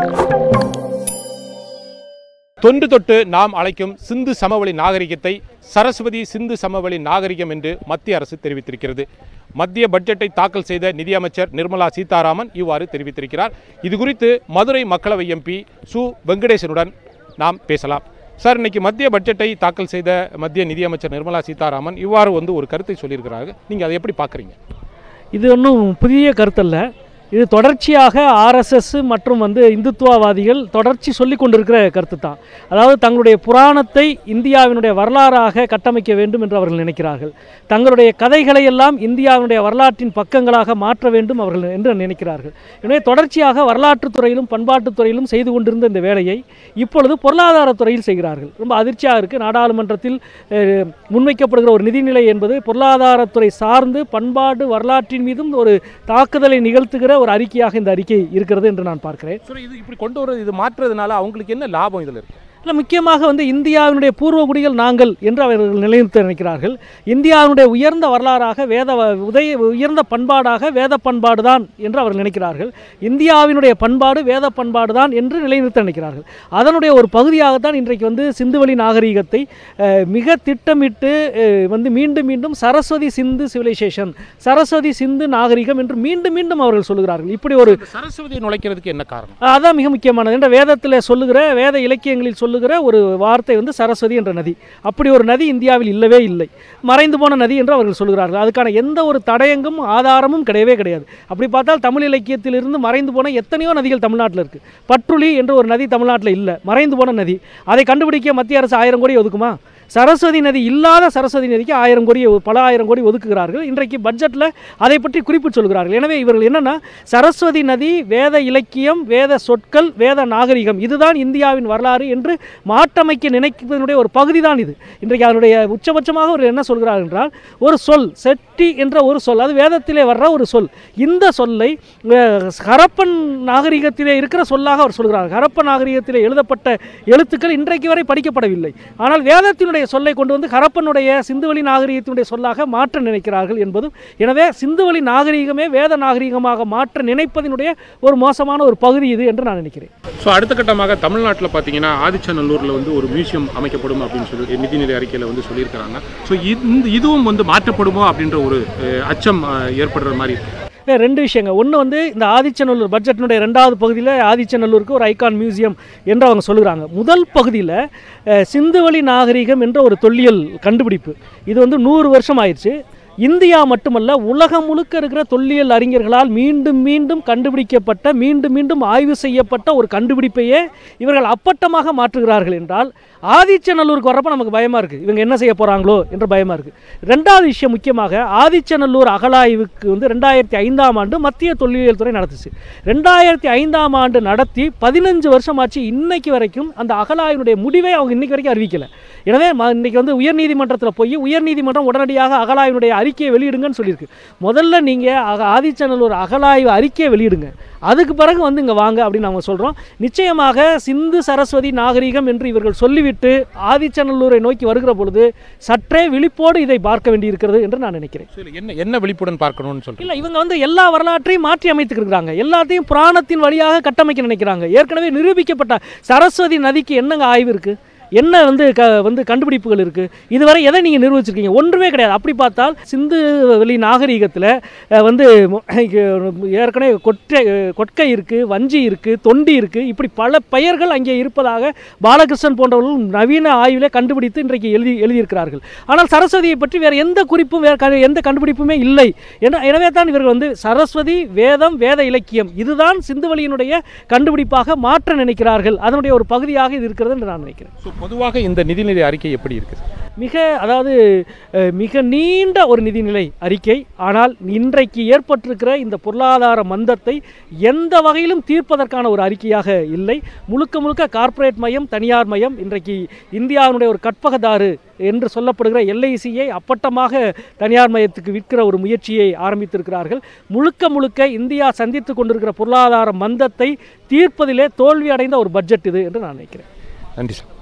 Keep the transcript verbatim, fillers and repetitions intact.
தொன்று தொட்டு நாம் அழைக்கும் சிந்து சமவெளி நாகரிகத்தை சரஸ்வதி சிந்து சமவெளி நாகரிகம் என்று மத்திய அரசு தெரிவித்திருக்கிறது. மத்திய பட்ஜெட்டை தாக்கல் செய்த நிதியமைச்சர் நிர்மலா சீதாராமன் இவ்வாறு தெரிவித்திருக்கிறார். இது குறித்து மதுரை மக்களவை எம்பி சு வெங்கடேசனுடன் நாம் பேசலாம். சார், இன்னைக்கு மத்திய பட்ஜெட்டை தாக்கல் செய்த மத்திய நிதியமைச்சர் நிர்மலா சீதாராமன் இவ்வாறு வந்து ஒரு கருத்தை சொல்லியிருக்கிறாங்க. நீங்கள் அதை எப்படி பார்க்குறீங்க? இது ஒன்றும் புதிய கருத்தல்ல. இது தொடர்ச்சியாக ஆர்எஸ்எஸ் மற்றும் வந்து இந்துத்துவவாதிகள் தொடர்ச்சி சொல்லி கொண்டிருக்கிற கருத்து தான். அதாவது தங்களுடைய புராணத்தை இந்தியாவினுடைய வரலாறாக கட்டமைக்க வேண்டும் என்று அவர்கள் நினைக்கிறார்கள். தங்களுடைய கதைகளை எல்லாம் இந்தியாவினுடைய வரலாற்றின் பக்கங்களாக மாற்ற வேண்டும் அவர்கள் என்று நினைக்கிறார்கள். எனவே தொடர்ச்சியாக வரலாற்றுத் துறையிலும் பண்பாட்டுத் துறையிலும் செய்து கொண்டிருந்த இந்த வேலையை இப்பொழுது பொருளாதாரத்துறையில் செய்கிறார்கள். ரொம்ப அதிர்ச்சியாக இருக்குது. நாடாளுமன்றத்தில் முன்வைக்கப்படுகிற ஒரு நிதிநிலை என்பது பொருளாதாரத்துறை சார்ந்து பண்பாடு வரலாற்றின் மீதும் ஒரு தாக்குதலை நிகழ்த்துகிற ஒரு அறிக்கையாக இந்த அறிக்கை இருக்கிறது என்று நான் பார்க்கிறேன். இது இப்படி கொண்டு வர இது மாற்றுறதுனால அவங்களுக்கு என்ன லாபம் இதில் இருக்கு? இல்லை, முக்கியமாக வந்து இந்தியாவினுடைய பூர்வகுடிகள் நாங்கள் என்று அவர்கள் நிலைநிறுத்த நினைக்கிறார்கள். இந்தியாவினுடைய உயர்ந்த வரலாறாக வேத உதய உயர்ந்த பண்பாடாக வேத பண்பாடு தான் என்று அவர்கள் நினைக்கிறார்கள். இந்தியாவினுடைய பண்பாடு வேத பண்பாடு தான் என்று நிலைநிறுத்த நினைக்கிறார்கள். அதனுடைய ஒரு பகுதியாகத்தான் இன்றைக்கு வந்து சிந்துவெளி நாகரிகத்தை மிக திட்டமிட்டு வந்து மீண்டும் மீண்டும் சரஸ்வதி சிந்து சிவிலைசேஷன், சரஸ்வதி சிந்து நாகரிகம் என்று மீண்டும் மீண்டும் அவர்கள் சொல்லுகிறார்கள். இப்படி ஒரு சரஸ்வதியை நுழைக்கிறதுக்கு என்ன காரணம்? அதான் மிக முக்கியமானது. என்ற வேதத்தில் சொல்லுகிற வேத இலக்கியங்களில் சொல்லு ஒரு வார்த்தை வந்து சரஸ்வதி என்ற நதி. அப்படி ஒரு நதி இந்தியாவில் இல்லவே இல்லை, மறைந்து போன நதி என்று அவர்கள் சொல்கிறார்கள். அதுக்கான எந்த ஒரு தடயங்களும் ஆதாரமும் கிடையவே கிடையாது. அப்படி பார்த்தால் தமிழ் இலக்கியத்திலிருந்து மறைந்து போன எத்தனையோ நதிகள் தமிழ்நாட்டில் இருக்கு. பற்றுளி என்ற ஒரு நதி தமிழ்நாட்டில் இல்லை, மறைந்து போன நதி. அதை கண்டுபிடிக்க மத்திய அரசு ஆயிரம் கோடி ஒதுக்குமா? சரஸ்வதி நதி இல்லாத சரஸ்வதி நதிக்கு ஆயிரம் கோடி பல ஆயிரம் கோடி ஒதுக்குகிறார்கள். இன்றைக்கு பட்ஜெட்டில் அதை பற்றி குறிப்பிட்டு சொல்கிறார்கள். எனவே இவர்கள் என்னன்னா, சரஸ்வதி நதி வேத இலக்கியம், வேத சொற்கள், வேத நாகரிகம் இதுதான் இந்தியாவின் வரலாறு என்று மாற்றமைக்க நினைப்பதனுடைய ஒரு பகுதி தான் இது. இன்றைக்கு அதனுடைய உச்சபட்சமாக அவர் என்ன சொல்கிறார் என்றால், ஒரு சொல் செட்டி என்ற ஒரு சொல், அது வேதத்திலே வர்ற ஒரு சொல். இந்த சொல்லை ஹரப்பன் நாகரிகத்திலே இருக்கிற சொல்லாக அவர் சொல்கிறார். ஹரப்பன் நாகரிகத்திலே எழுதப்பட்ட எழுத்துக்கள் இன்றைக்கு வரை படிக்கப்படவில்லை. ஆனால் வேதத்தினுடைய சொல்லை கொண்டு வந்து ஹரப்பனுடைய சிந்துவெளி நாகரிகத்தினுடைய சொல்லாக மாற்ற நினைக்கிறார்கள் என்பதும், எனவே சிந்துவெளி நாகரிகமே வேத நாகரிகமாக மாற்ற நினைப்பதனுடைய ஒரு மோசமான ஒரு பகுதி இது என்று நான் நினைக்கிறேன். ஸோ அடுத்த கட்டமாக தமிழ்நாட்டில் பார்த்தீங்கன்னா ஆதிச்சநல்லூரில் வந்து ஒரு மியூசியம் அமைக்கப்படும் அப்படின்னு சொல்லி நிதிநிலை அறிக்கையில் வந்து சொல்லியிருக்கிறாங்க. ஸோ இந்த இதுவும் வந்து மாற்றப்படுமோ அப்படின்ற ஒரு அச்சம் ஏற்படுற மாதிரி. ரெண்டு விஷயங்க. ஒன்று வந்து இந்த ஆதிச்சநல்லூர் பட்ஜெட்டினுடைய ரெண்டாவது பகுதியில் ஆதிச்சநல்லூருக்கு ஒரு ஐகான் மியூசியம் என்று அவங்க சொல்லுகிறாங்க. முதல் பகுதியில் சிந்துவெளி நாகரிகம் என்ற ஒரு தொல்லியல் கண்டுபிடிப்பு, இது வந்து நூறு வருஷம் ஆயிடுச்சு. இந்தியா மட்டுமல்ல, உலகம் முழுக்க இருக்கிற தொல்லியல் அறிஞர்களால் மீண்டும் மீண்டும் கண்டுபிடிக்கப்பட்ட, மீண்டும் மீண்டும் ஆய்வு செய்யப்பட்ட ஒரு கண்டுபிடிப்பையே இவர்கள் அப்பட்டமாக மாற்றுகிறார்கள் என்றால் ஆதிச்சநல்லூருக்கு வரப்போ நமக்கு பயமாக இருக்குது, இவங்க என்ன செய்ய போகிறாங்களோ என்று பயமாக இருக்குது. ரெண்டாவது விஷயம், முக்கியமாக ஆதிச்சநல்லூர் அகழாய்வுக்கு வந்து ரெண்டாயிரத்தி ஐந்தாம் ஆண்டு மத்திய தொல்லியல் துறை நடத்துச்சு. ரெண்டாயிரத்தி ஐந்தாம் ஆண்டு நடத்தி பதினஞ்சு வருஷம் ஆச்சு. இன்னைக்கு வரைக்கும் அந்த அகழாய்வினுடைய முடிவை அவங்க இன்னைக்கு வரைக்கும் அறிவிக்கலை. எனவே இன்னைக்கு வந்து உயர்நீதிமன்றத்தில் போய் உயர்நீதிமன்றம் உடனடியாக அகழாய்வினுடைய அறிக்கையை வெளியிடுங்கன்னு சொல்லியிருக்கு. முதல்ல நீங்கள் ஆதிச்சநல்லூர் அகழாய்வு அறிக்கையை வெளியிடுங்க, அதுக்கு பிறகு வந்து இங்கே வாங்க அப்படின்னு நாங்கள் சொல்கிறோம். நிச்சயமாக சிந்து சரஸ்வதி நாகரிகம் என்று இவர்கள் சொல்லிவிட்டு ஆதிச்சநல்லூரை நோக்கி வருகிற பொழுது சற்றே விழிப்போடு இதை பார்க்க வேண்டியிருக்கிறது என்று நான் நினைக்கிறேன். என்ன என்ன விழிப்புடன் பார்க்கணும்னு சொல்கிறேன். இல்லை, இவங்க வந்து எல்லா வரலாற்றையும் மாற்றி அமைத்துக்கிறாங்க, எல்லாத்தையும் புராணத்தின் வழியாக கட்டமைக்க நினைக்கிறாங்க. ஏற்கனவே நிரூபிக்கப்பட்ட சரஸ்வதி நதிக்கு என்னங்க ஆய்வு இருக்குது, என்ன வந்து க வந்து கண்டுபிடிப்புகள் இருக்குது, இதுவரை எதை நீங்கள் நிரூபிச்சிருக்கீங்க? ஒன்றுமே கிடையாது. அப்படி பார்த்தால் சிந்து வெளி நாகரிகத்தில் வந்து ஏற்கனவே கொட்டை கொட்கை இருக்குது, வஞ்சி இருக்குது, தொண்டி இருக்குது, இப்படி பல பெயர்கள் அங்கே இருப்பதாக பாலகிருஷ்ணன் போன்றவர்களும் நவீன ஆய்விலே கண்டுபிடித்து இன்றைக்கு எழுதி எழுதியிருக்கிறார்கள். ஆனால் சரஸ்வதியை பற்றி வேறு எந்த குறிப்பும் வேறு எந்த கண்டுபிடிப்புமே இல்லை. எனவே தான் இவர்கள் வந்து சரஸ்வதி வேதம் வேத இலக்கியம் இதுதான் சிந்துவெளியினுடைய கண்டுபிடிப்பாக மாற்ற நினைக்கிறார்கள். அதனுடைய ஒரு பகுதியாக இது இருக்கிறது என்று நான் நினைக்கிறேன். பொதுவாக இந்த நிதிநிலை அறிக்கை எப்படி இருக்குது? மிக அதாவது மிக நீண்ட ஒரு நிதிநிலை அறிக்கை. ஆனால் இன்றைக்கு ஏற்பட்டிருக்கிற இந்த பொருளாதார மந்தத்தை எந்த வகையிலும் தீர்ப்பதற்கான ஒரு அறிக்கையாக இல்லை. முழுக்க முழுக்க கார்ப்பரேட் மயம், தனியார் மயம். இன்றைக்கு இந்தியாவினுடைய ஒரு கற்பகதாறு என்று சொல்லப்படுகிற எல்ஐசியை அப்பட்டமாக தனியார் மயத்துக்கு விற்கிற ஒரு முயற்சியை ஆரம்பித்திருக்கிறார்கள். முழுக்க முழுக்க இந்தியா சந்தித்து கொண்டிருக்கிற பொருளாதார மந்தத்தை தீர்ப்பதிலே தோல்வி அடைந்த ஒரு பட்ஜெட் இது என்று நான் நினைக்கிறேன். நன்றி சார்.